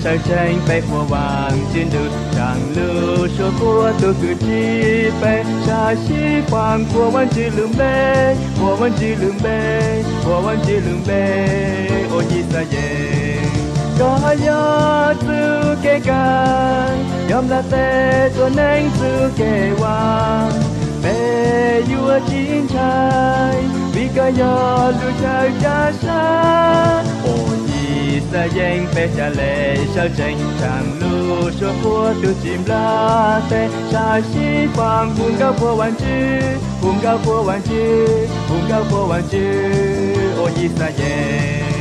sao tranh bay của vàng trên đường chẳng lưu số của tôi cứ chi bay xa xí vàng củaวันchỉ lùm bê củaวันchỉ lùm bê củaวันchỉ lùm bê ô chi sa ye có gió sư kê can yom là tê tôi nén sư kê vàng bê vua chiến trai vì cả gió lưu trời cha xa ô chi sa danh bê cha lệ sao tranh chẳng lưu số của tôi chim la tê xa xí vàng buông cao củaวันchỉ buông cao củaวันchỉ buông cao củaวันchỉ ô chi sa danh